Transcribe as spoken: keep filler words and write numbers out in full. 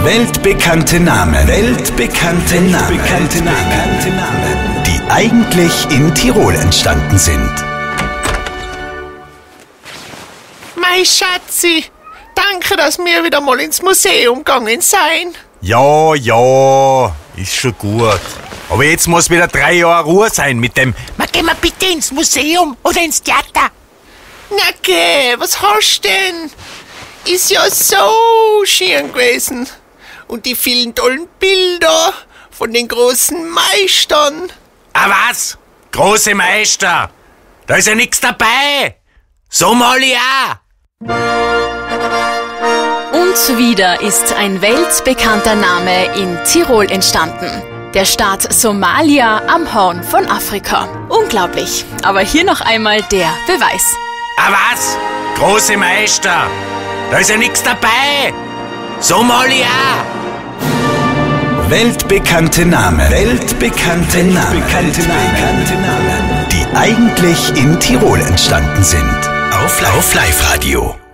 Weltbekannte Namen. Weltbekannte Namen. Weltbekannte Namen. Die eigentlich in Tirol entstanden sind. Mei Schatzi, danke, dass wir wieder mal ins Museum gegangen sein. Ja, ja, ist schon gut. Aber jetzt muss wieder drei Jahre Ruhe sein mit dem... Ma, gehen wir bitte ins Museum oder ins Theater? Na geh, was hast denn? Ist ja so schön gewesen. Und die vielen tollen Bilder von den großen Meistern. Ah was? Große Meister? Da ist ja nichts dabei. So mal ja. Und wieder ist ein weltbekannter Name in Tirol entstanden. Der Staat Somalia am Horn von Afrika. Unglaublich. Aber hier noch einmal der Beweis. Ah was? Große Meister? Da ist ja nichts dabei. So mal ja. Weltbekannte Namen. Weltbekannte Namen. Weltbekannte Namen. Die eigentlich in Tirol entstanden sind. Auf Live Radio.